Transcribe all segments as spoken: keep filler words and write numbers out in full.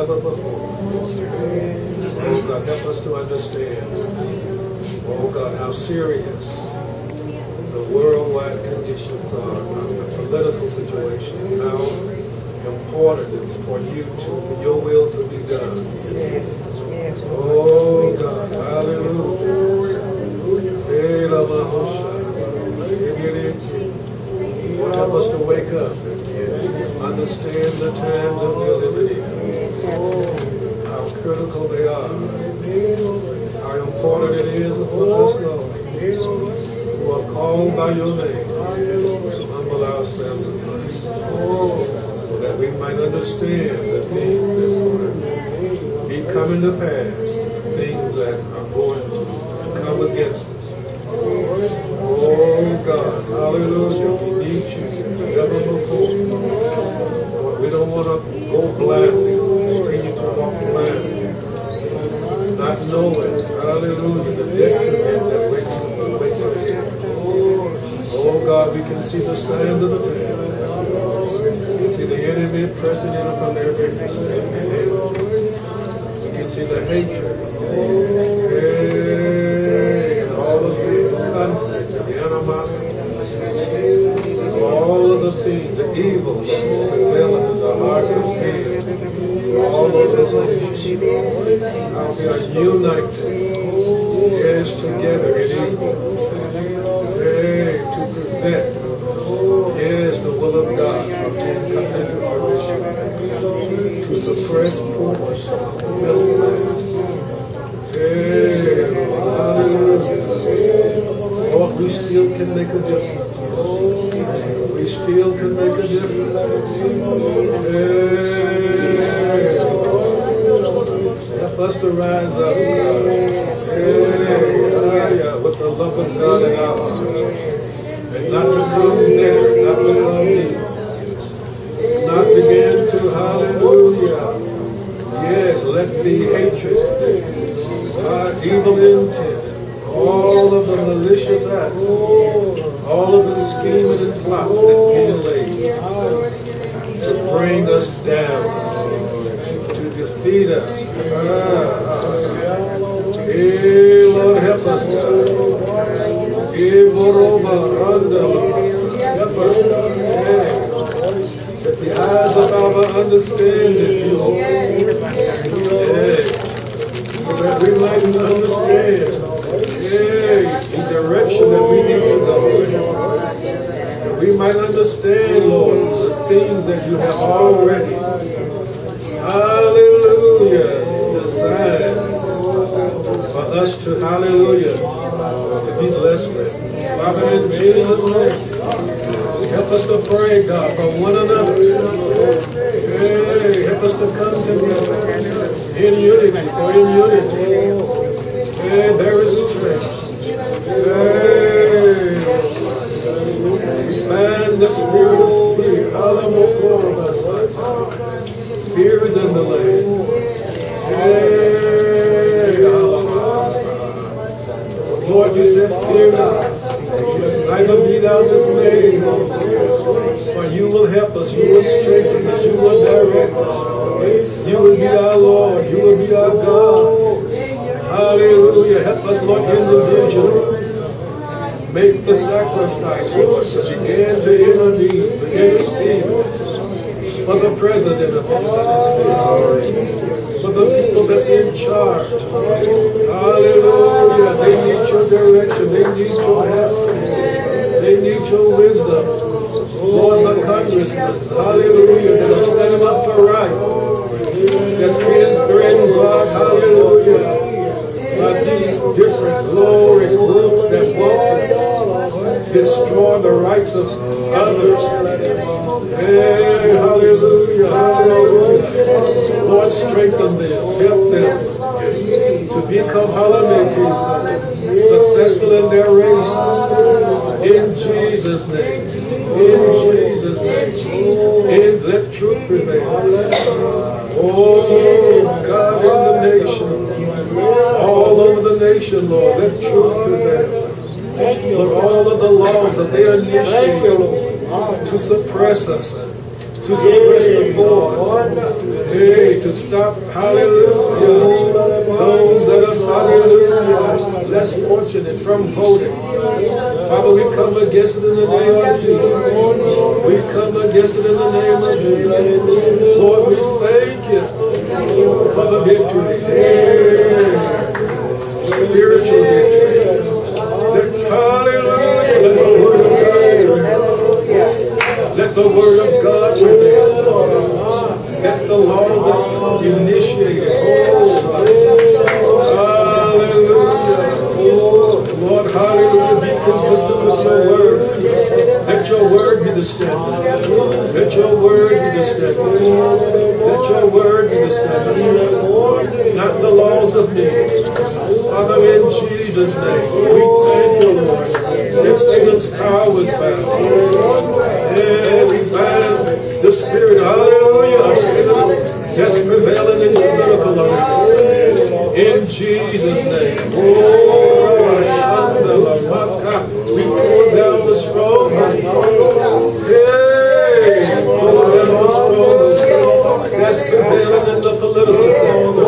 never before. Oh God, help us to understand, oh God, how serious the worldwide conditions are, the political situation, how important it's for you to, for your will to be done. Oh God, hallelujah. Lord, help us to wake up, understand the times that we're living in, how critical they are, how important it is for us, Lord, who are called by your name, to humble ourselves and pray, so that we might understand the things that's going to be coming to pass, the things that are going to come against us. Oh God, hallelujah, we need you never before. Lord, we don't want to go blindly, continue to walk blindly, not knowing, hallelujah, the detriment that waits, waits ahead. Oh God, we can see the signs of the times. We can see the enemy pressing in from every side. We can see the hatred, hey, and all of the conflict, the animosity, all of the things, the evil that's prevalent in the hearts of men, all of this nation, how we are united, yes, together in equal, hey, to prevent, yes, the will of God from being coming into fruition, to suppress poorness of the middle class. Hey, hallelujah. Lord, we still can make a difference. We still can make a difference. Hey, help us to rise up, God. Hey, with the love of God in our hearts. And not become bitter, not become evil. Not begin to, hallelujah. Yes, let the hatred, our evil intent, all of the malicious acts, all of the scheming and plots that's being laid to bring us down, to defeat us. Ah, hey, Lord, help us, God. Help us, God. Yeah. That the eyes of our understanding be open. Yeah. So that we might understand, yeah, the direction that we need to go. That we might understand, Lord, the things that you have already, hallelujah, designed for us to, hallelujah, to be blessed with. Father, in Jesus' name, help us to pray, God, for one another. Hey, help us to come together in unity, for in unity, hey, there is strength. Hey, man, the spirit of fear. Fear is in the land. Hey, Lord, you said, fear not. Neither be thou dismayed, for you will help us, you will strengthen us, you will direct us. You will be our Lord, you will be our God. Hallelujah. Help us, Lord, individually. Make the sacrifice, Lord, to begin to intervene, to intercede for the President of the United States, for the people that's in charge. Hallelujah. They need your direction, they need your help. They need your wisdom. Lord, the congressmen, hallelujah, that are standing up for right, that's being threatened, God, hallelujah, by these different glory groups that want to destroy the rights of others. Hey, hallelujah, hallelujah. Lord, strengthen them, help them to become, hallelujah, successful in their races. In Jesus' name. In Jesus' name. And let truth prevail. Oh, God, in the nation. All over the nation, Lord, let truth prevail. Lord, all of the laws that they initiate to suppress us, to suppress the poor, hey, to stop, hallelujah, those that are, hallelujah, less fortunate from voting. Father, we come against it in the name of Jesus. We come against it in the name of Jesus. Lord, we thank you for the victory. Hey, spiritual victory. Hallelujah. Let the word of God prevail. Let the laws that initiate it. Hallelujah. Lord, hallelujah. Be consistent with your word. Let your word be the standard. Let your word be the standard. Let your word be the standard. Not the laws of men. Father, in Jesus' name, we thank you, Lord, that Satan's power is bound. Yeah, we bind the spirit, hallelujah, of Satan that's prevailing in political arenas. In Jesus' name. Oh, we pull down the strongholds. Hey, pull down the strongholds that's prevailing in the political sector.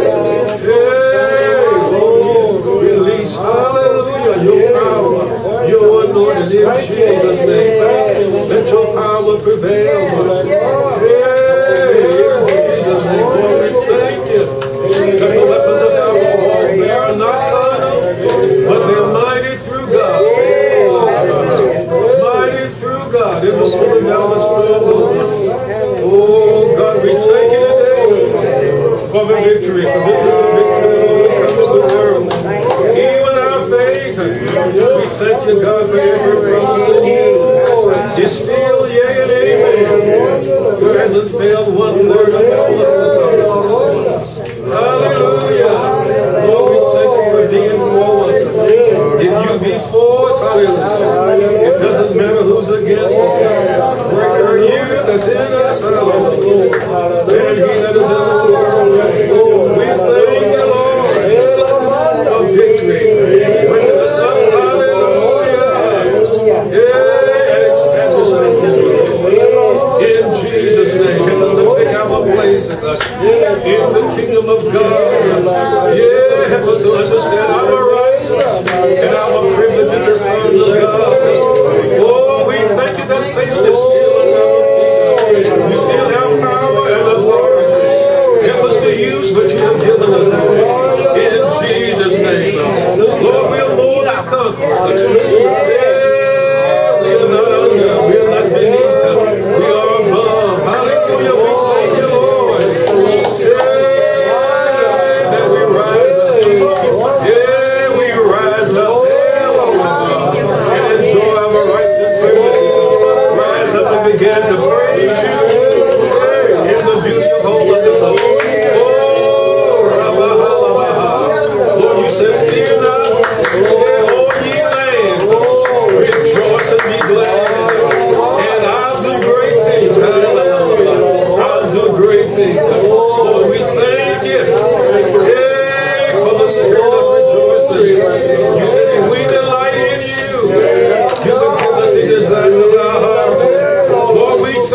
Hey, Lord, release, hallelujah, your power, your anointing in Jesus' name. Let your power prevail. Hey, in Jesus' name, Lord, we thank you that the weapons of our warfare are not carnal, but they're mighty through God. Mighty through God in the pulling down the strongholds. Oh, God, we thank you today for the victory. For this is the victory of the world. Even our faith. We thank you, God, for every promise in you. It's still yea and amen. There hasn't failed one word of all of the promises. Hallelujah. Lord, we thank you for being for us. If you be for us, hallelujah, it doesn't matter who's against us. Greater are you that's in us, hallelujah, than he that is in the world. We thank you, Lord, for victory. Bring us up, hallelujah. Yeah, and establish us in you. In Jesus' name, help us to take our places in the kingdom of God. Yeah, help us to understand our rights and our privileges as sons of God. Oh, we thank you that Satan is still in our feet. You still have power and authority. Help us to use what you have given us. In Jesus' name. Lord, we are more than conquerors. We are not under. We are not beneath. We are above. Hallelujah. We thank you, Lord. Yeah, that we rise up. Yeah, we rise up. And enjoy our righteous privileges. Rise up and begin to praise you. In the beauty of holiness. Oh, Lord, you said, fear not. Oh, ye lands. Rejoice and be glad. And I'll do great things. I'll do great things. Lord, we thank you. Hey, for the spirit of rejoicing. You said if we delight in you, you can give us the desires of our heart. Lord, we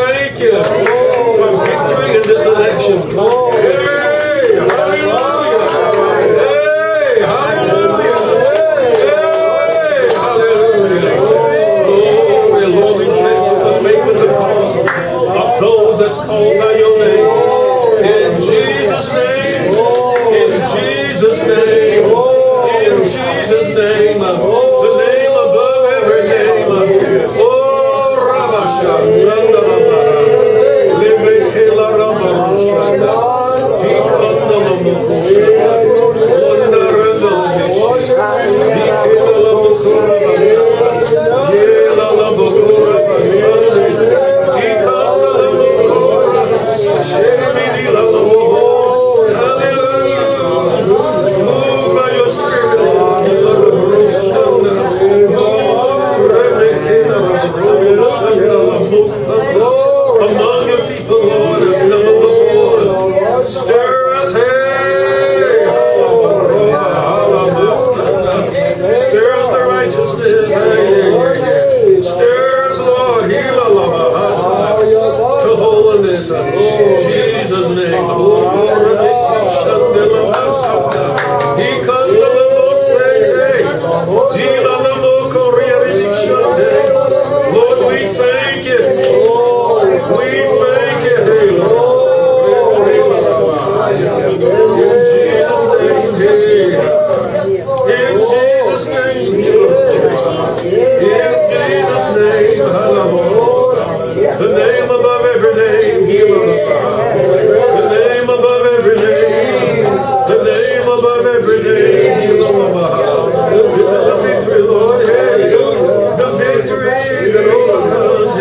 name above every name. The name above every name. This is the victory, Lord. The victory that overcomes.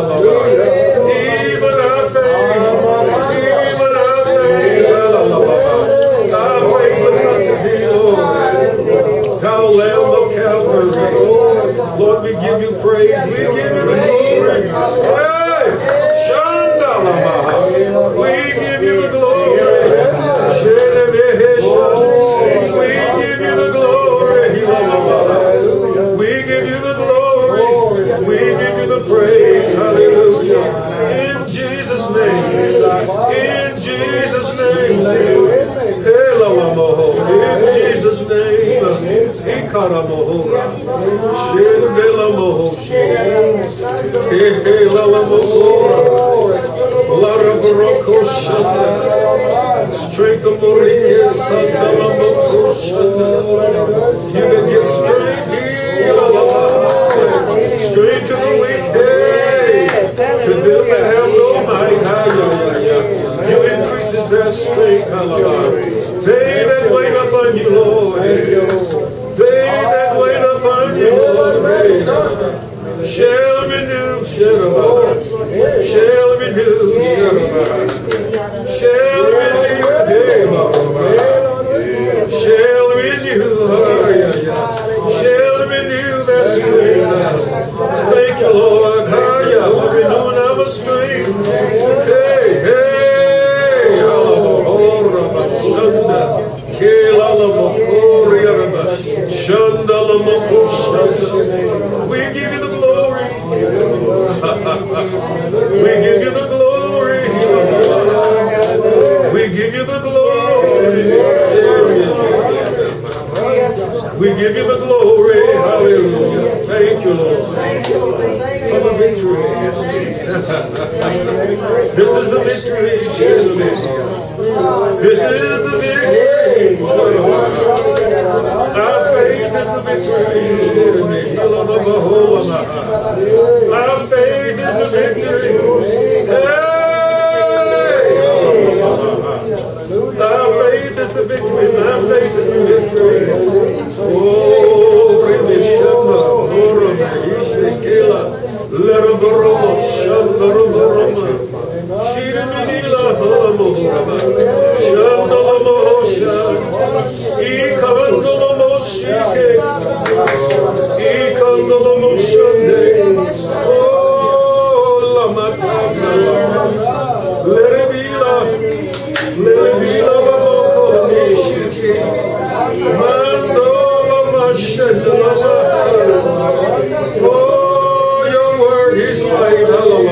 Even our faith. Even our faith. Our faith looks unto thee, Lord. Thou Lamb of Calvary. Lord, we give you praise. We give you the glory. Hey! Shandalamaha. We give you the glory. Shenevehesha. We give you the glory. We give you the glory. We give you the praise. Hallelujah. In Jesus' name. In Jesus' name. Helalamoho. In Jesus' name. Ikaramoho. Shendelamoho. Helalamoho. Larabaroko Shanda. Strength of Morike Sandalamoko Shanda. You can give strength. Strength to the weak. Hey. To them that have no might. You increases their strength. They that wait upon you, Lord. They that wait upon you, Lord. Shall renew, shall shall renew, shall renew, shall renew, shall renew their strength. Thank you, Lord, for renewing our strength. Hey, hey, we give you the glory. We give you the glory. We give you the glory. We give you the glory. Hallelujah. Thank you, Lord. For the victory. This is the victory. This is the victory. Our faith is the victory. Our faith is the victory. Our faith is the victory. My faith is the victory. Oh, Rebishama, Orama, Ishekela, Leraboromo, Shandaraboromo, Shiriminila, Holamorama, Shandalamosha, Ikandalamoshike, Ikandalamoshande, oh, Lamatana, Lerebila, Lerebila, Babokolishiki, Mandola Mashendala. Oh, your word is light,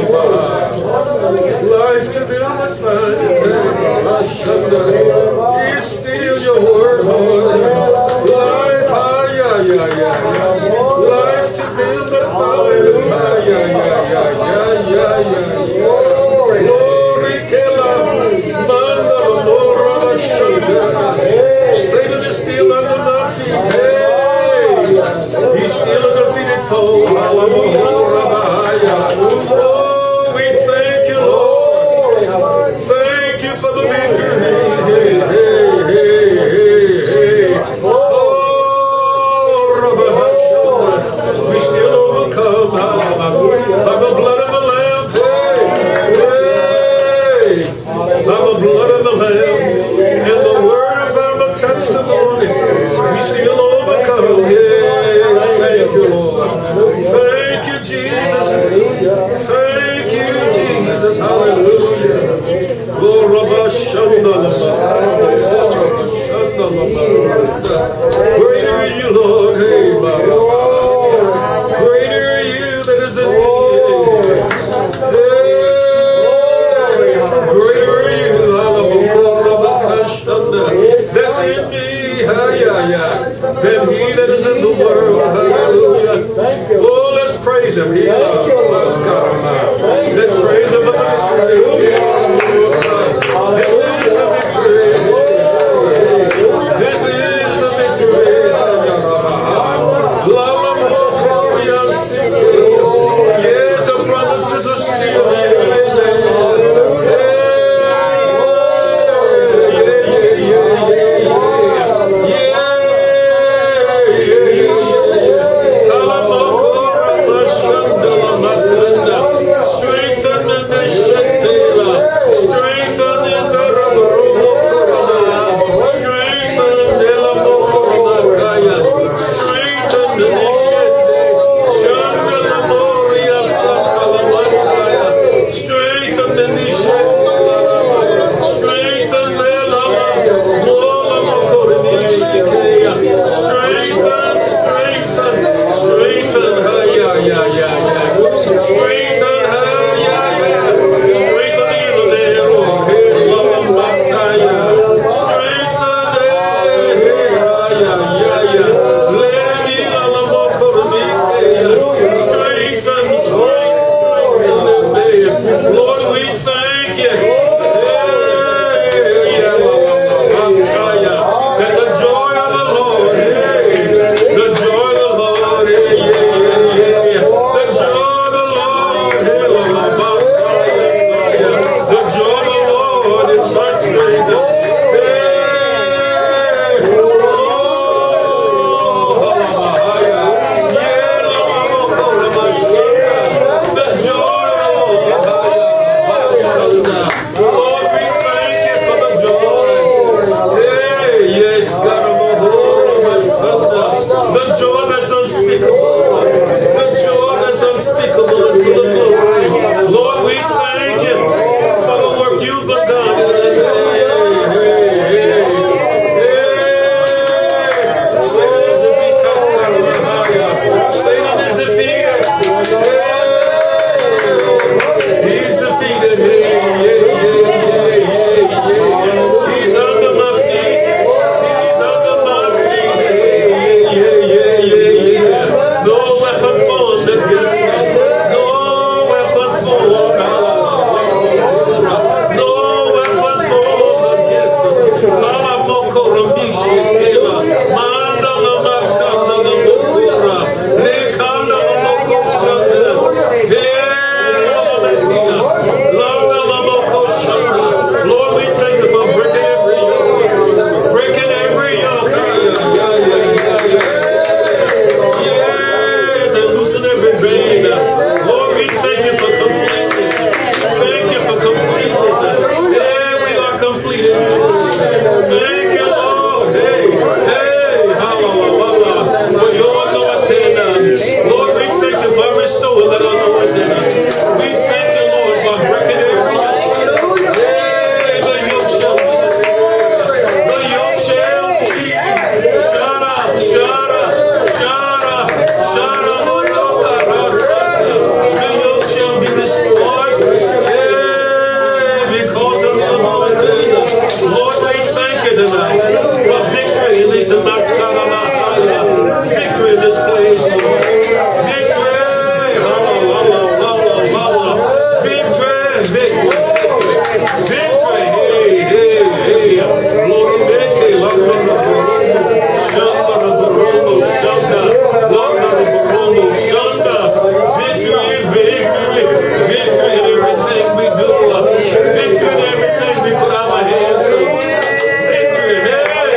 life to them that find it. It's still your word, Lord. Life, ah, yeah, yeah, yeah. Life to them that find it. Ah, yeah, yeah, yeah, yeah, yeah, yeah. Glory, Kela, Manda, Mora, Shanda. Satan is still under my feet. Hey, he's still a defeated foe. Oh, we thank you, Lord. Thank you for the victory. Hey, hey, hey, hey, hey. Oh, we still overcome by the blood of the Lamb. Hey, hey, by the blood of the Lamb and the word of our testimony. We still overcome. Hey, thank you, Lord. Thank you, Jesus. Thank you, Jesus. Hallelujah. Greater are you, Lord. Hey, greater are you that is in me. Hey, greater are you. That's in me. Than he that is in the world. Hallelujah. Oh, let's praise him. He loves God. Let's praise him for the victory. This is the victory. This is the victory. Yes, the promises are still here. that anointing. We thank you, Lord, for breaking every yoke. Hey, the yoke shall be destroyed. The yoke shall be. Shut up, shut up, shut up, shut up, oh, yoke, the yoke shall be destroyed. Hey, because of the anointing. Lord, we thank you tonight for victory in this victory in this place, Lord. Victory! Holla, holla, holla, holla. Victory! Victory! Victory! Hey, hey, hey. Lord, make it. Lord, Lord, Shanda, Baromo, Shanda. Lord, Baromo, Shanda. Victory, victory, victory in everything we do. Victory in everything we put our hands to. Victory, hey.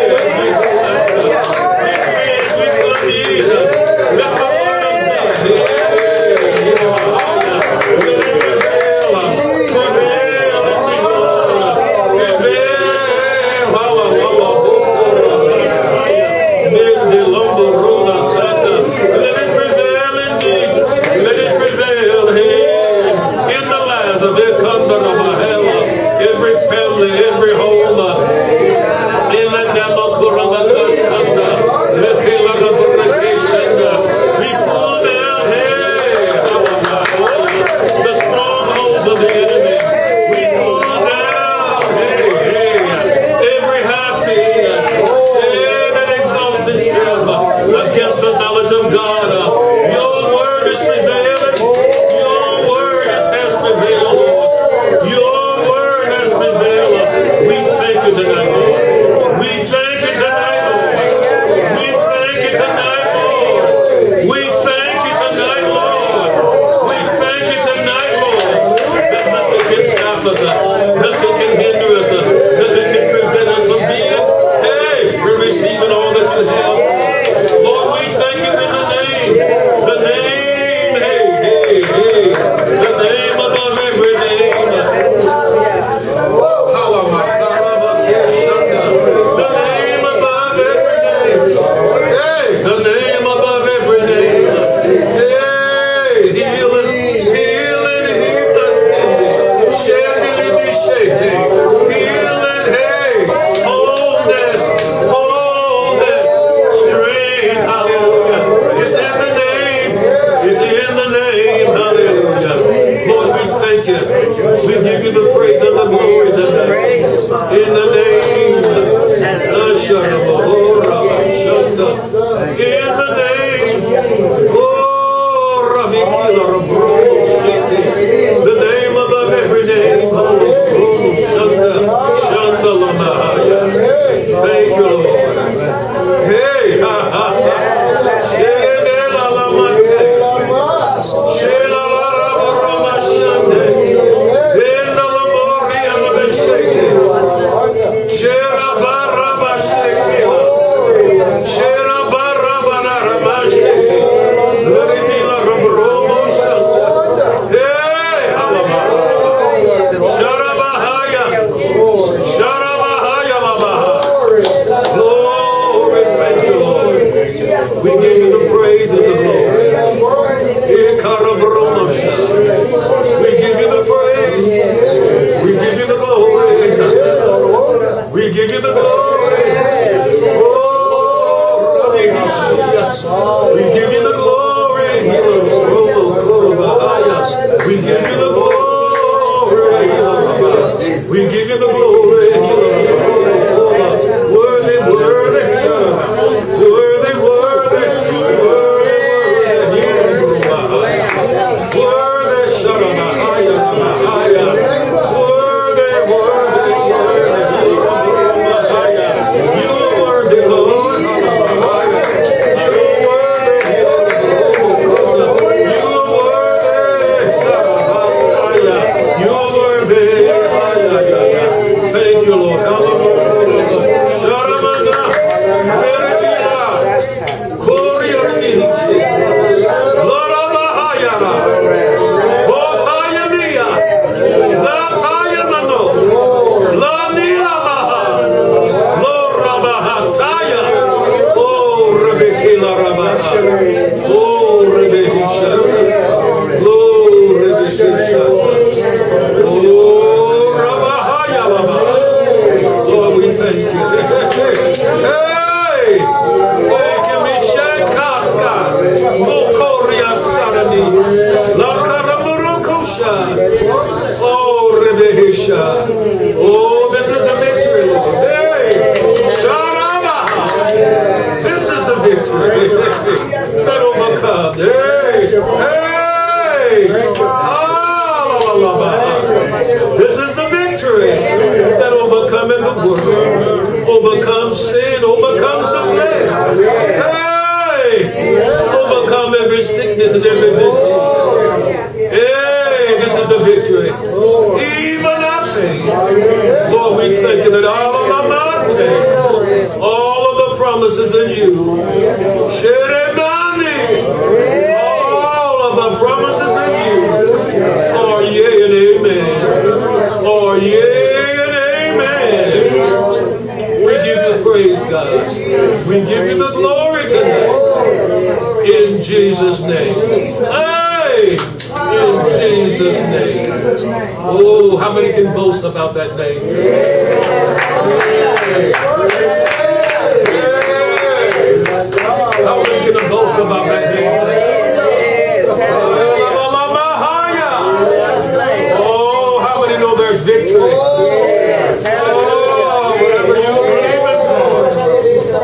Every family, every home, in the name of Kurama, we pull down, hey, the strongholds of the enemy. We pull down, hey, hey, every high thing, hey, that exalts itself against the knowledge of God. Your word is prevailing. Your word is has prevailed. Your word has prevailed. We thank you tonight, Lord. We thank you tonight, Lord. We thank you tonight, Lord. We thank you tonight, Lord. We thank you tonight, Lord. That nothing can stop us. Nothing can hinder us. Nothing can prevent us from being, hey, we're receiving all that you have. Lord, we thank you in the name. The name, hey, hey, hey. The name above every name. The name above every name. Hey, the name above every name. Hey, healing, healing, healing. Shedding, shedding. Healing, hey, wholeness, wholeness, strength, hallelujah. It's in the name. It's in the name, hallelujah. Lord, we thank you. We give you the praise and the glory tonight. In the name, in the name, oh, the name above every name. Thank you, Lord. Hey, ha, ha, ha. We give you the praise and the glory. We give you the praise. We give you the glory. We give you the glory. Oh, we give you the glory. We give you the glory. We give you the glory. Worthy, worthy, worthy, worthy, Thank you, Lord. Oh, this is the victory, Lord. Hey, Sharamaha. This is the victory that overcomes. Hey, hey. This is the victory that overcometh the world, overcomes sin, overcomes the flesh. Hey, overcome every sickness and every disease. Hey, this is the victory. Even our faith. Lord, we thank you that all of the mountains, all of the promises in you, all of the promises in you are yea and amen. Or yea and amen. We give you praise, God. We give you the glory tonight. In Jesus' name. Hey! In Jesus' name. Oh, how many can boast about that name? How many can boast about that name? Oh, how many know there's victory? Oh, whatever you believe in for.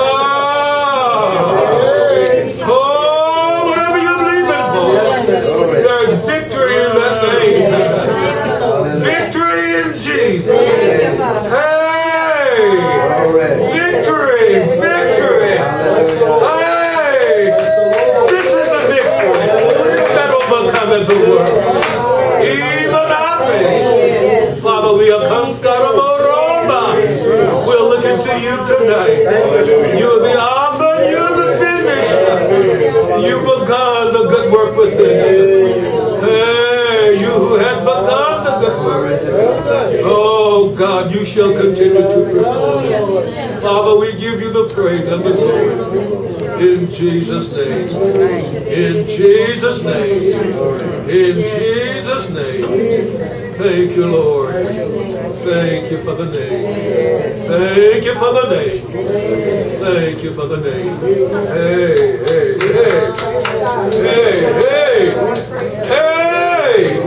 Oh, whatever you believe in for. There's victory in that name. Victory in Jesus. Hey! Victory! Victory! Hey! This is the victory that overcometh the world. Even our faith. Father, we are come Scaramoroma. We're looking to you tonight. You're the author, you're the finisher. You begun the good work within us. Hey, you who has begun the good work. Oh God, you shall continue to perform it. Father, we give you the praise and the glory. In Jesus' name. In Jesus' name. In Jesus' name. Thank you, Lord. Thank you for the name. Thank you for the name. Thank you for the name. Hey, hey, hey. Hey, hey. Hey.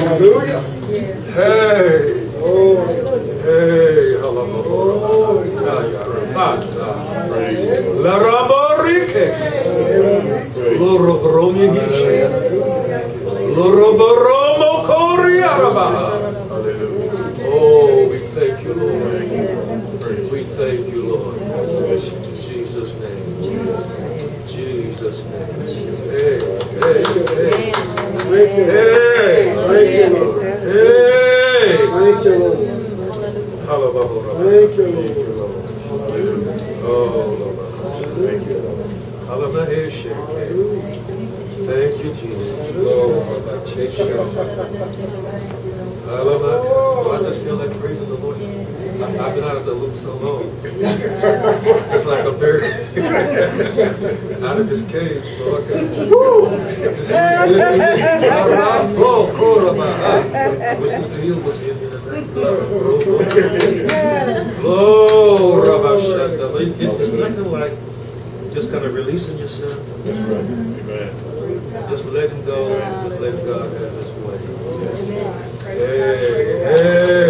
Hey. Hey. Hallelujah. La Raborike. Loro Bromi Hishe. Loro Boromo Koriaraba. Oh, we thank you, Lord. We thank you, Lord. In Jesus' name. Jesus' name. Hey, hey, hey. Hey. Hey. Thank you, Lord. Hallelujah. Thank you, Lord. Oh, Lord. Thank you, Lord. Hallelujah. Thank you, Jesus. Oh, I just feel like praising the Lord. I've been out of the loop so long. It's like a bird out of his cage, Lord God. This is good to me. Sister Hill was here the other night. Glory. It's nothing like just kind of releasing yourself. Amen. Just letting go, just letting God have his way. Hey, hey,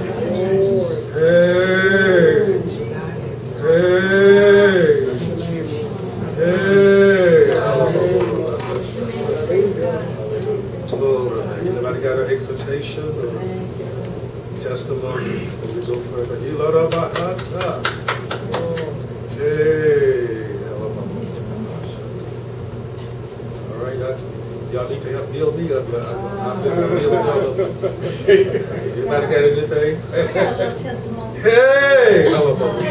hey, hey, hey. Lord, anybody got an exhortation or testimony? We go further. Hey. Y'all need to help build me up, but I'm building y'all up. Anybody got anything? I got a little testimony. Hey! Brother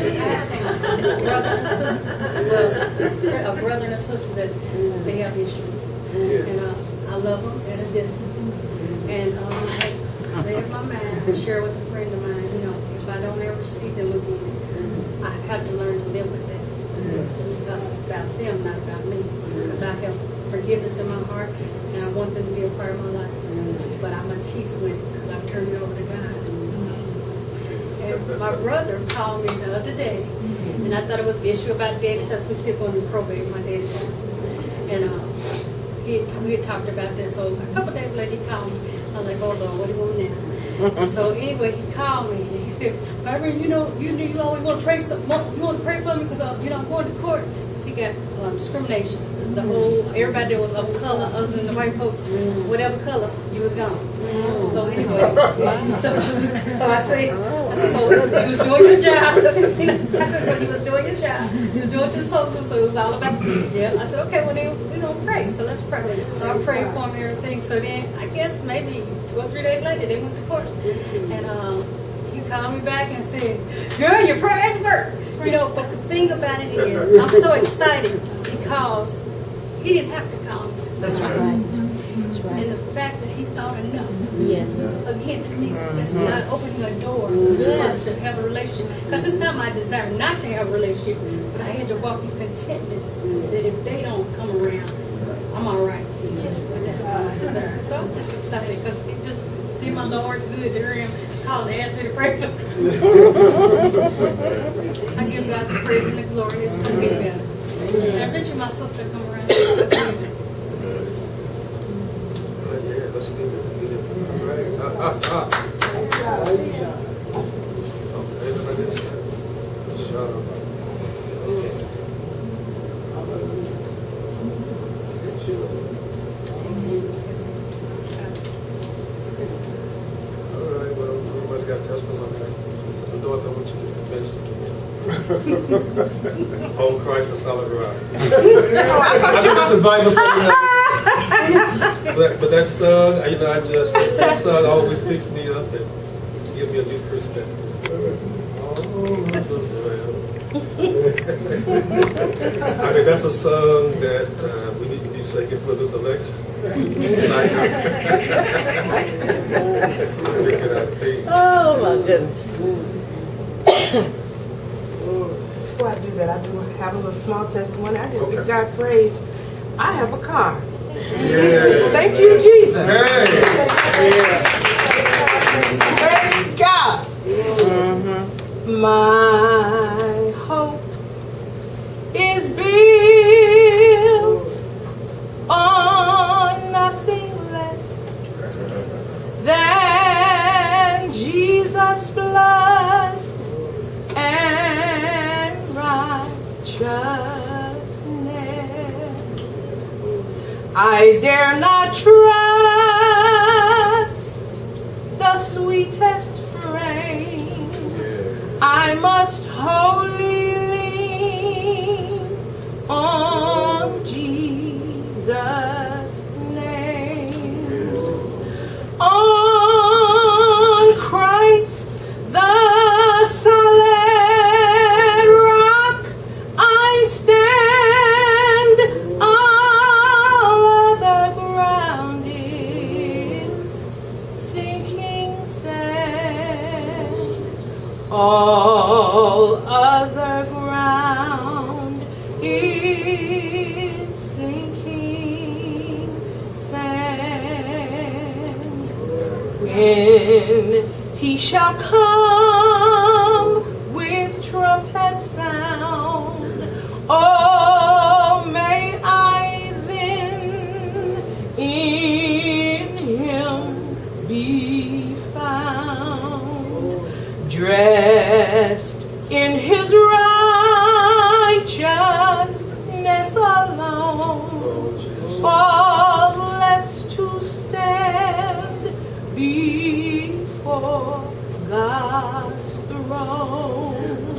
and sister, well, a brother and a sister that they have issues, and uh, I love them at a distance. And um, I made up my mind to share with a friend of mine. You know, if I don't ever see them again, I have to learn to live with them. Because it's about them, not about me. Because I have forgiveness in my heart, and I want them to be a part of my life. But I'm at peace with it because I've turned it over to God. And my brother called me the other day, and I thought it was an issue about daddy, since we still going to probate with my daddy's son. And uh, he, we had talked about this, so a couple days later he called me. I was like, oh Lord, what do you want now? So anyway, he called me and he said, Irene, you know, you you always want to pray for some, you want to pray for me because uh, you know I'm going to court because he got um, discrimination. The whole everybody that was of color other than the white folks, whatever color, you was gone. So anyway, so, so I said, I said, so you was doing your job. I said, so you was doing your job. You was doing what you was supposed to. So it was all about yeah. I said, okay, well then we gonna pray. So let's pray. So I prayed for him and everything. So then I guess maybe two or three days later they went to court and um. called me back and said, girl, your prayers work. You know, but the thing about it is, I'm so excited because he didn't have to call me. That's right. That's right. And the fact that he thought enough, yes. again, to me, that's not opening a door for us to have a relationship. Because it's not my desire not to have a relationship, but I had to walk in contentment that if they don't come around, I'm all right. But that's not my desire. So I'm just excited because it just did my Lord good to hear him call and ask me to pray for him. I give God the praise and the glory. It's going to get better. And eventually my sister come around. Uh, yeah, let's get it. Get it. All right. Ah, ah, ah. Okay, then I guess that. Shut up. All right, well, everybody got testimony. Sister Dorothy, I want you to minister to me. Oh, Christ, a solid rock. I think that's a Bible study. But, but that song, you know, I just, that song always picks me up and gives me a new perspective. I mean, that's a song that uh, we need to be singing for this election. Oh, my goodness. Before I do that, I do have a little small testimony. I just Okay. give God praise. I have a car. Yeah. Thank you, Jesus. Hey. Praise God. My hope is built on nothing less than Jesus' blood and righteousness. I dare not trust the sweetest frame. I must wholly lean on Jesus' name. On Christ, the solid rock, I stand. All other ground is sinking sand. All other ground is sinking sand. When he shall come with trumpet sound, oh, may I then in him be found, dressed in his righteousness alone, faultless to stand before God's throne.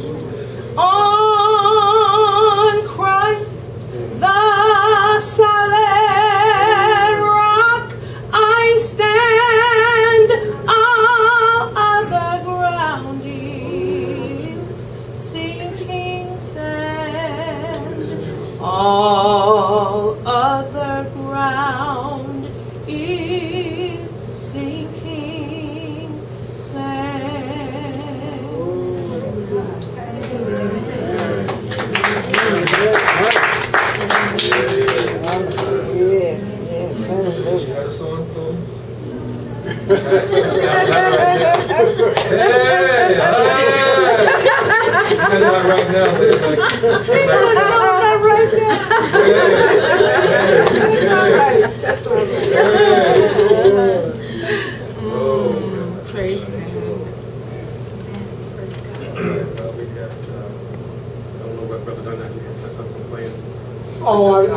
On Christ, the solid rock, I stand. All other ground is sinking sand. All other ground is sinking sand. Yes, yes. You got a song, Cole? Hey, hey! You got it right now. Right now. Oh, Praise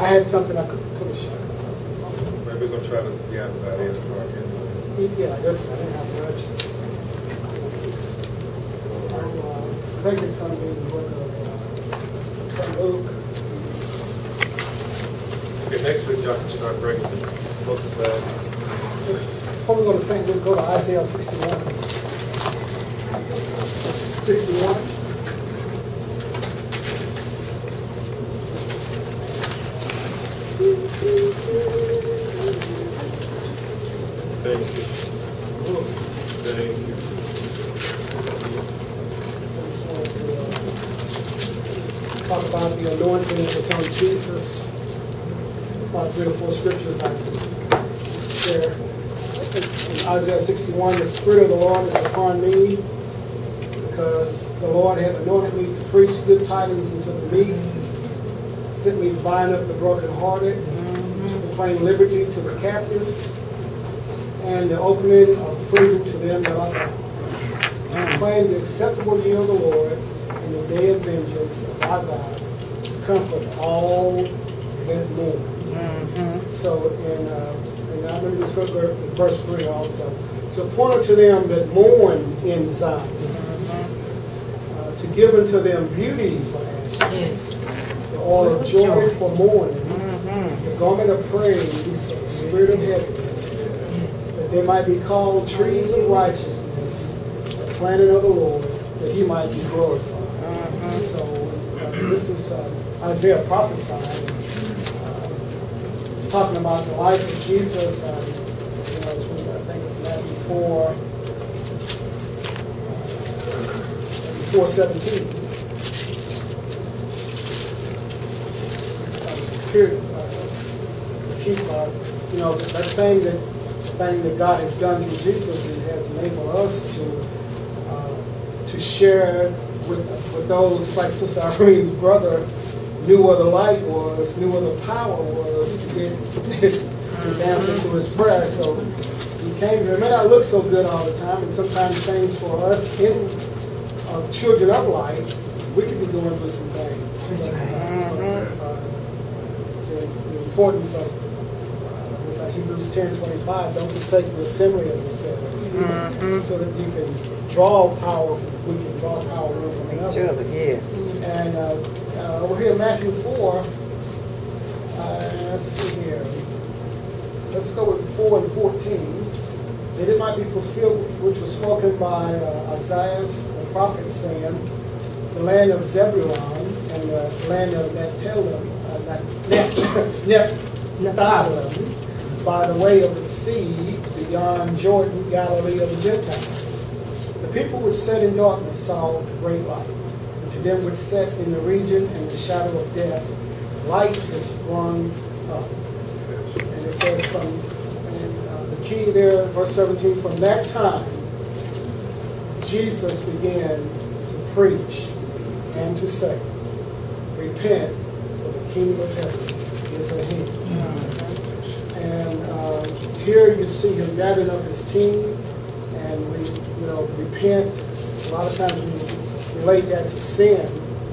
had something I could, could have shared. Maybe we're going to try to get about eight o'clock anyway. Yeah, I guess I didn't have much. Uh, I think it's going to be in the book of uh, Luke. Okay, next week y'all can start bringing the books back. Before we go to Saint Luke, go to Isaiah sixty-one. sixty-one. Thank you. Thank you. Talk about the anointing that's on Jesus. About three or four scriptures I can share. In Isaiah sixty-one, the Spirit of the Lord is upon me, because the Lord hath anointed me to preach good tidings unto the meek, sent me to bind up the brokenhearted, to proclaim liberty to the captives, and the opening of prison to them that are bound. To proclaim the acceptable year of the Lord, and the day of vengeance of our God, to comfort all that mourn. Mm-hmm. So, in, uh, and I remember this verse three also. To point unto them that mourn in Zion, mm-hmm. uh, to give unto them beauty for ashes, yes. the oil of joy, joy for mourning, mm-hmm. the garment of praise, the spirit of heaviness, mm-hmm. that they might be called trees of righteousness, the planting of the Lord, that he might be glorified. Mm-hmm. So, uh, this is uh, Isaiah prophesying. Talking about the life of Jesus, uh, you know, it's really, I think it's Matthew four, uh, four seventeen. Uh, period. Uh, keep, uh, you know, that same that thing that God has done through Jesus, He has enabled us to uh, to share with with those like Sister Irene's brother. Knew where the light was, knew where the power was to get his answer to his prayer. So he came to, it may not look so good all the time, and sometimes things for us in uh, children of light, we could be going through some things. But, uh, uh, the, the importance of uh, it's like Hebrews ten twenty-five, don't forsake the assembly of yourselves, mm-hmm. so that you can draw power, we can draw power one from another. Yes. And uh, Uh, over here in Matthew four, uh, let's see here. Let's go with four and fourteen. That it might be fulfilled, which was spoken by uh, Isaiah the prophet, saying, the land of Zebulun and the land of Naphtali, uh, Naphtali, by the way of the sea, beyond Jordan, Galilee of the Gentiles. The people which sat in darkness saw great light. Them which sat in the region and the shadow of death, light is sprung up. And it says from, and uh, the key there, verse seventeen, from that time, Jesus began to preach and to say, repent, for the kingdom of heaven is at hand. Mm-hmm. And uh, here you see him gathering up his team, and we, you know, repent. A lot of times we relate that to sin.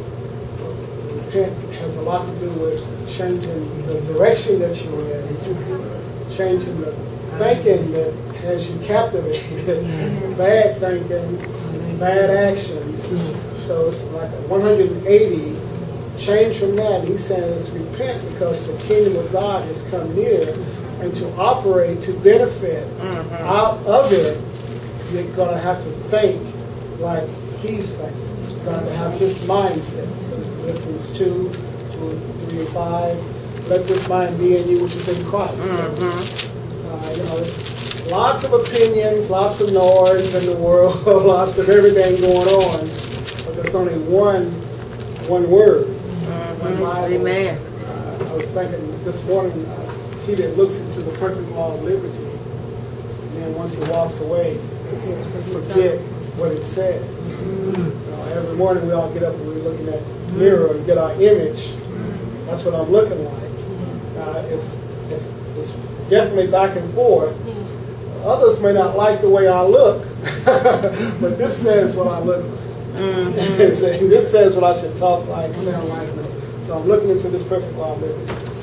Repent has a lot to do with changing the direction that you're in, changing the thinking that has you captivated, bad thinking, bad actions. So it's like a one hundred eighty change from that. He says, repent because the kingdom of God has come near, and to operate, to benefit mm-hmm. out of it, you're going to have to think like he's thinking. Got to have his mindset. Philippians two, two, three, and five. Let this mind be in you, which is in Christ. Mm-hmm. uh, you know, there's lots of opinions, lots of noise in the world, lots of everything going on, but there's only one, one word. Mm-hmm. One Bible. Amen. Uh, I was thinking this morning, uh, he that looks into the perfect law of liberty, and then once he walks away, forget what it says. Mm-hmm. Every morning we all get up and we're looking at the mirror and get our image. That's what I'm looking like. Uh, it's, it's, it's definitely back and forth. Others may not like the way I look, but this says what I look like. Mm-hmm. This says what I should talk like, sound like. So I'm looking into this perfect law of liberty.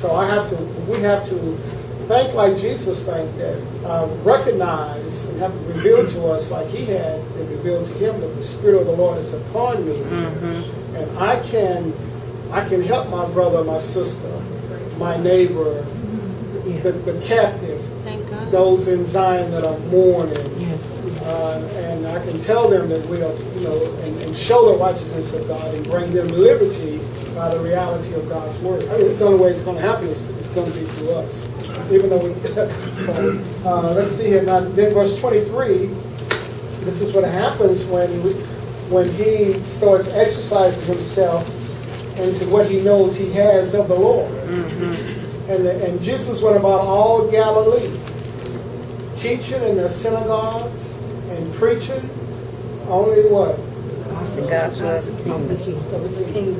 so I have to, we have to think like Jesus thanked, that uh, recognize and have it revealed to us like he had it revealed to him that the Spirit of the Lord is upon me. Mm-hmm. And I can, I can help my brother, my sister, my neighbor, the, the captive, those in Zion that are mourning. Yes. Uh, and I can tell them that we are, you know, and, and show the righteousness of God and bring them liberty by the reality of God's word. I mean, it's the only way it's going to happen. It's, it's going to be through us. Even though we, so, uh, let's see here now. Then verse twenty-three, this is what happens when, we, when he starts exercising himself into what he knows he has of the Lord. Mm-hmm. And, the, and Jesus went about all Galilee, teaching in the synagogues and preaching only what? The gospel of the kingdom.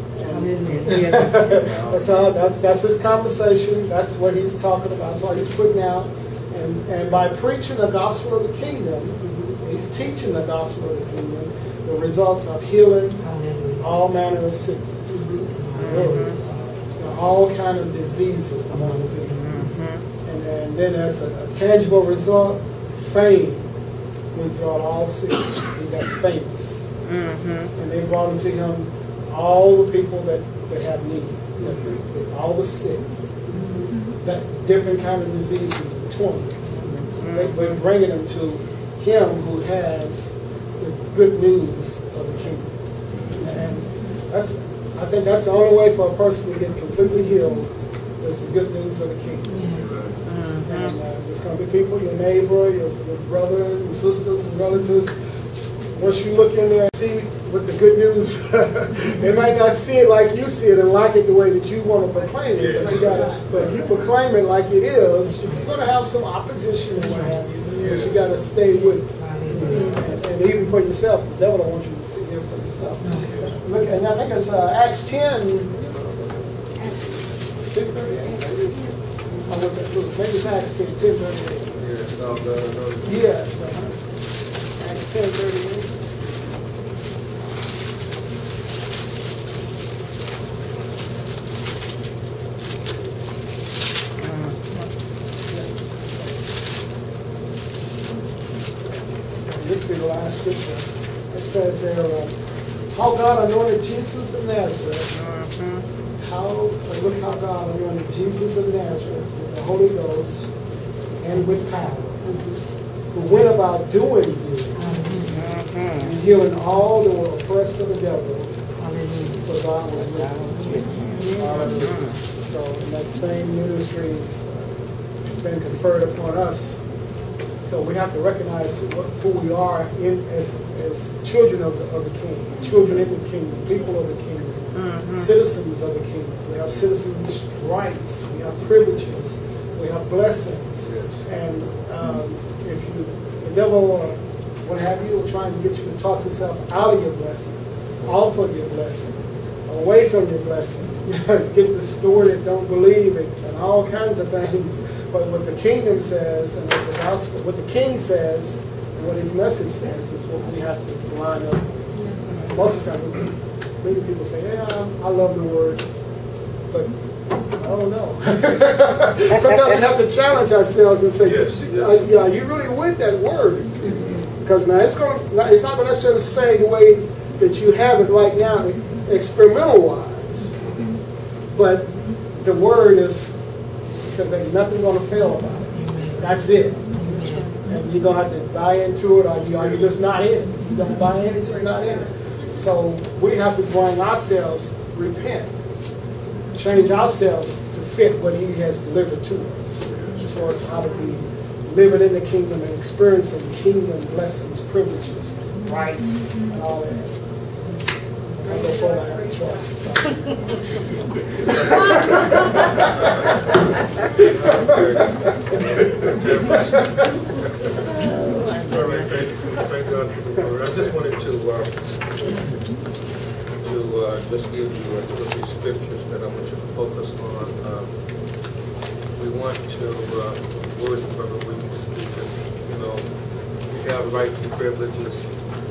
that's, all, that's, that's his conversation. That's what he's talking about. That's what he's putting out. And, and by preaching the gospel of the kingdom, he's teaching the gospel of the kingdom, the results of healing all manner of sickness, mm-hmm. all kind of diseases among people. Mm-hmm. And, and then as a, a tangible result, fame withdrawn all sickness. He got famous. Mm-hmm. And they brought into him all the people that, that have need, mm-hmm. all the sick, mm-hmm. that different kind of diseases and torments. Mm-hmm. They, we're bringing them to him who has the good news of the kingdom. And that's, I think that's the only way for a person to get completely healed is the good news of the kingdom. Mm-hmm. And uh, there's going to be people, your neighbor, your, your brother and sisters and relatives. Once you look in there and see what the good news, they might not see it like you see it and like it the way that you want to proclaim it. Yes. But, you gotta, but if you proclaim it like it is, you're going to have some opposition and what have you. Yes. But you got to stay with it. And, and even for yourself, because the devil don't want you to sit here for yourself. Yes. Look, and I think it's uh, Acts ten, ten thirty-eight. Oh, what's that? Maybe it's Acts ten, ten thirty-eight. Yes, no, no, no. Yes, uh-huh. Acts ten thirty-eight. This will be the last scripture. It says there, uh, how God anointed Jesus of Nazareth. Mm-hmm. How, uh, look how God anointed Jesus of Nazareth with the Holy Ghost and with power, who went about doing good mm-hmm. and healing all that were oppressed of the devil, mm-hmm. for God was with him. Hallelujah. So in that same ministry has been conferred upon us. So we have to recognize who we are in, as, as children of the, of the King, children in the kingdom, people of the kingdom, mm-hmm. citizens of the kingdom. We have citizens' rights, we have privileges, we have blessings. Yes. And um, if you, the devil or what have you, will trying to get you to talk yourself out of your blessing, off of your blessing, away from your blessing, get distorted, don't believe it, and all kinds of things. But what the kingdom says, and what the gospel, what the king says, and what his message says, is what we have to line up. Yes. Most of the time, many people say, "Yeah, I love the word," but I don't know. Sometimes we have to challenge ourselves and say, yes, yes. "Yeah, you really with that word?" Because now it's going, it's not going to necessarily say the way that you have it right now, experimental wise, but the word is. So there's nothing going to fail about it. That's it. And you're going to have to buy into it, or you, or you're just not in it. If you don't buy in it, you're just not in it. So we have to bring ourselves, repent, change ourselves to fit what he has delivered to us, as far as how to be living in the kingdom and experiencing kingdom blessings, privileges, rights, and all that. I go forward, I have a choice. All right, thank you. Thank God for the word. I just wanted to uh, to uh, just give you a couple of scriptures that I want you to focus on. Um, we want to uh, words of Brother William speaking. You know, we have rights and privileges,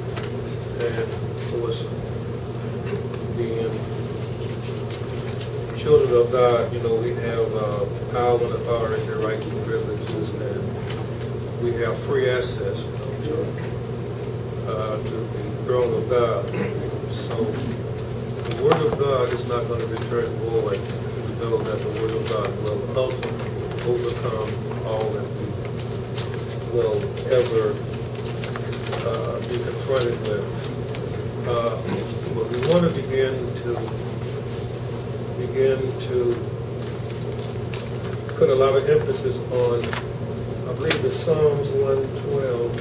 and of course, being children of God, you know, we have uh, power and authority, rights and privileges, and we have free access, you know, to, uh, to the throne of God. So the Word of God is not going to return void. We know that the Word of God will ultimately overcome all that we will ever uh, be confronted with. Uh, but we want to begin to begin to put a lot of emphasis on, I believe it's Psalms one twelve.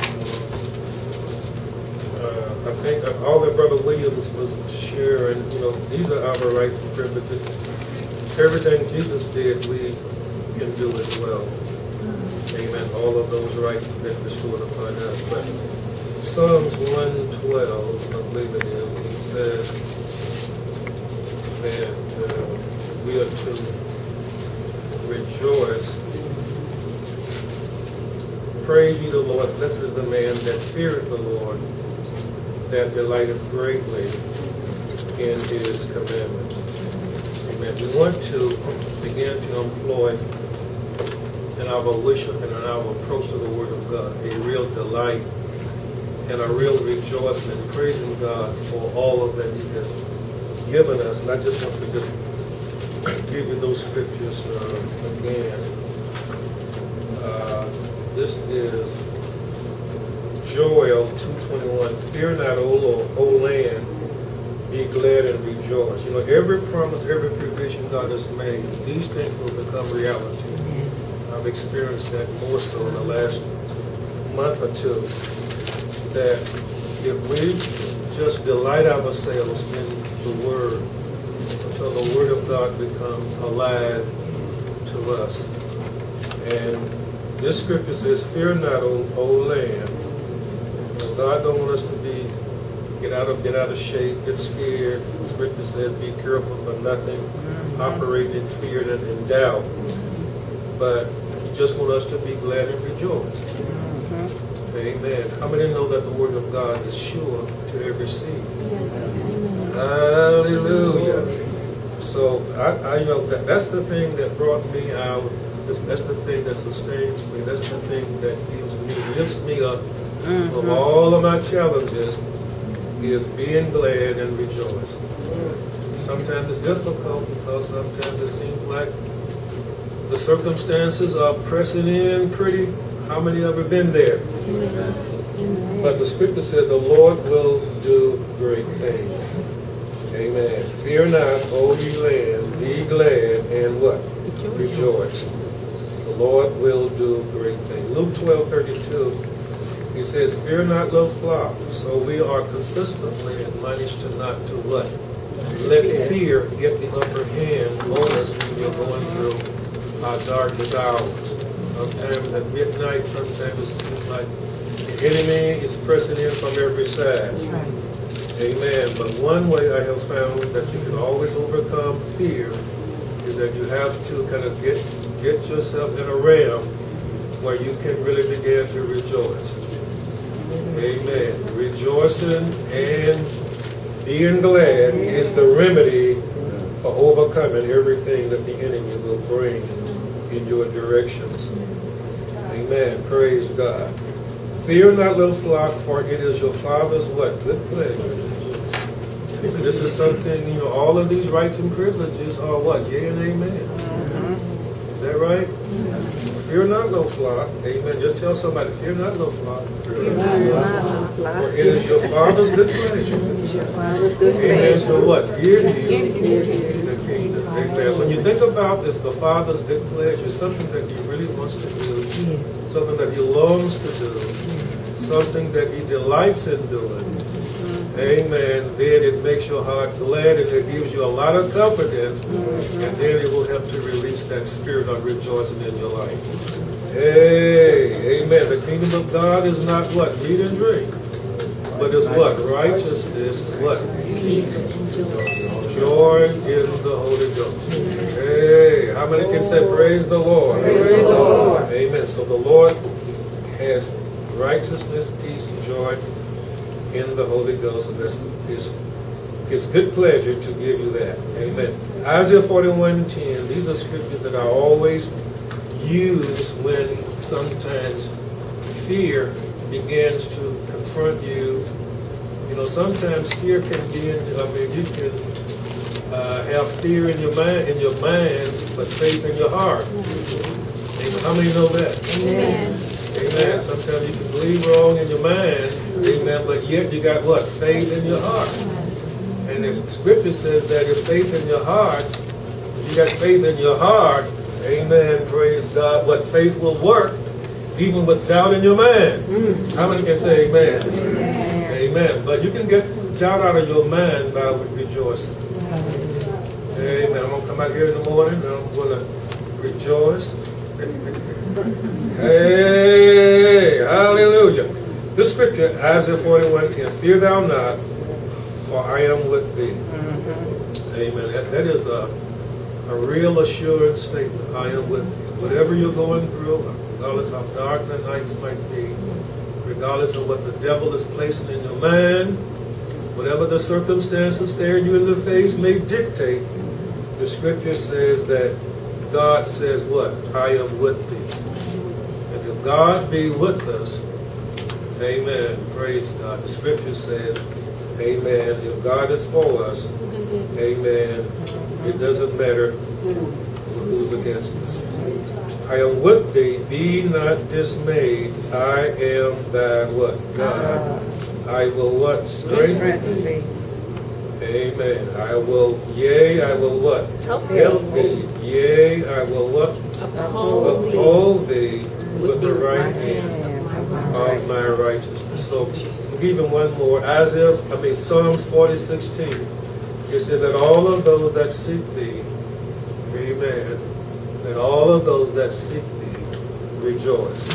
Uh, I think all that Brother Williams was sharing, you know, these are our rights and privileges. Everything Jesus did, we can do as well. Amen. All of those rights have been bestowed upon us. But Psalms one twelve, I believe it is, he says that uh, we are to rejoice. Praise ye the Lord. Blessed is the man that feareth the Lord, that delighteth greatly in his commandments. Amen. We want to begin to employ in our worship and in our approach to the Word of God a real delight and a real rejoicing and praising God for all of that He has given us. And I just want to just give you those scriptures uh, again. Uh, this is Joel two twenty-one. Fear not, O Lord, O land, be glad and rejoice. You know, every promise, every provision God has made, these things will become reality. I've experienced that more so in the last month or two, that if we just delight ourselves in the Word until the Word of God becomes alive to us. And this scripture says, fear not, O, o land. And God don't want us to be get out of get out of shape, get scared. The scripture says, be careful for nothing, operate in fear and in doubt. But He just wants us to be glad and rejoice. Amen. How many know that the Word of God is sure to every seed? Yes. Hallelujah. So, I, I you know, that, that's the thing that brought me out. That's, that's the thing that sustains me. That's the thing that gives me, lifts me up mm-hmm. from all of my challenges, is being glad and rejoicing. Sometimes it's difficult because sometimes it seems like the circumstances are pressing in pretty. How many have ever been there? Amen. But the scripture said the Lord will do great things. Amen. Fear not, O ye land, be glad and what? Rejoice. The Lord will do great things. Luke twelve thirty-two, he says, fear not, little flock. So we are consistently admonished to not to what? Let fear get the upper hand on us when we're going through our darkest hours. Sometimes at midnight, sometimes it seems like the enemy is pressing in from every side. Amen. But one way I have found that you can always overcome fear is that you have to kind of get get yourself in a realm where you can really begin to rejoice. Amen. Rejoicing and being glad is the remedy for overcoming everything that the enemy will bring in your directions. Amen. Praise God. Fear not, little flock, for it is your Father's what? Good pleasure. Amen. This is something, you know, all of these rights and privileges are what? Yea and amen. Mm-hmm. Is that right? Mm-hmm. Fear not, little flock. Amen. Just tell somebody, fear not, little flock. Fear not, little flock. For it is your Father's good pleasure. Your Father's good pleasure. Amen. To what? Give you the kingdom. Amen. When you think about this, the Father's good pleasure, something that He really wants to do, yes. Something that He longs to do, yes. Something that He delights in doing. Mm-hmm. Amen. Then it makes your heart glad and it gives you a lot of confidence, mm-hmm. and then it will help to release that spirit of rejoicing in your life. Hey, amen. The kingdom of God is not what? Meat and drink. But it's what? Righteousness, what? Peace. Joy in the Holy Ghost. Hey, how many can say praise the Lord? Praise the Lord. Amen. So the Lord has righteousness, peace, and joy in the Holy Ghost, and that's His his good pleasure to give you that. Amen. Isaiah forty-one ten, these are scriptures that I always use when sometimes fear begins to confront you. You know, sometimes fear can be in, I mean, you can uh, have fear in your mind, in your mind, but faith in your heart. Amen. How many know that? Amen. Amen. Sometimes you can believe wrong in your mind, amen, but yet you got what? Faith in your heart. And the scripture says that if faith in your heart, if you got faith in your heart, amen, praise God, but faith will work even with doubt in your mind. Mm. How many can say amen? Amen? Amen. But you can get doubt out of your mind by rejoicing. Amen. I'm going to come out here in the morning and I'm going to rejoice. Hey, hallelujah. This scripture, Isaiah forty-one ten, fear thou not, for I am with thee. Mm-hmm. Amen. That, that is a, a real assured statement. I am with thee. Whatever you're going through, regardless how dark the nights might be, regardless of what the devil is placing in your mind, whatever the circumstances staring you in the face may dictate, the scripture says that God says what? I am with thee. And if God be with us, amen, praise God. The scripture says, amen, if God is for us, amen, it doesn't matter who's against us. I am with thee, be not dismayed. I am thy what? God. I will what? Strengthen thee. Amen. I will, yea, I will what? Help thee. Yea, I will what? Uphold thee with the right hand of my righteousness. So, I'll give him one more. Isaiah, I mean, Psalms forty sixteen. It said that all of those that seek thee, amen, that all of those that seek thee rejoice.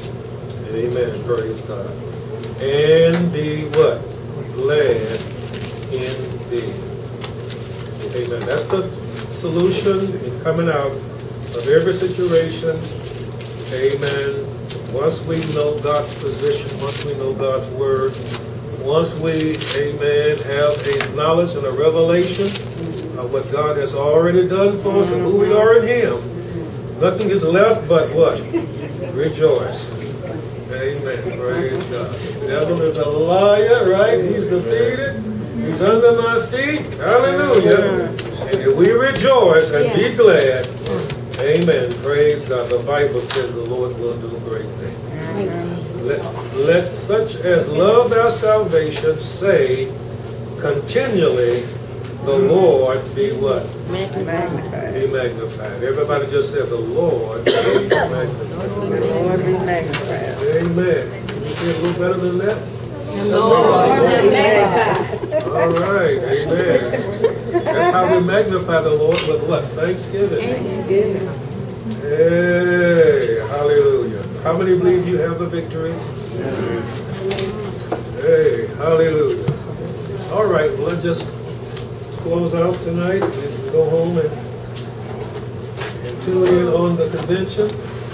Amen. Praise God. And be what? Glad in thee. Amen. That's the solution in coming out of every situation. Amen. Once we know God's position, once we know God's word, once we, amen, have a knowledge and a revelation of what God has already done for us and who we are in Him, nothing is left but what? Rejoice. Amen. Praise God. The devil is a liar, right? He's defeated. He's under my feet. Hallelujah. And if we rejoice and be glad, amen. Praise God. The Bible says the Lord will do great things. Let, let such as love our salvation say continually, the Lord be what? Magnified. Be magnified. Everybody just said the Lord be magnified. The Lord be magnified. Amen. Can you say a little better than that? The Lord be magnified. All right. Amen. That's how we magnify the Lord with what? Thanksgiving. Thanksgiving. Hey, hallelujah. How many believe you have the victory? Hey, hallelujah. All right, well, let's just close out tonight and go home and, and tune in on the convention.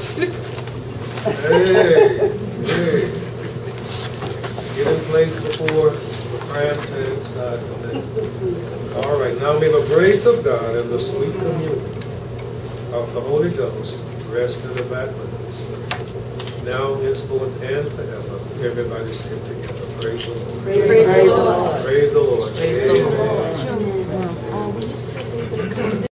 Hey, hey. Get in place before the prayer time starts tonight. All right, now may the grace of God and the sweet communion of the Holy Ghost rest in the back with us. Now, henceforth, and forever. Everybody sing together. Praise the Lord. Praise the Lord. Praise the Lord. Praise the Lord. Amen.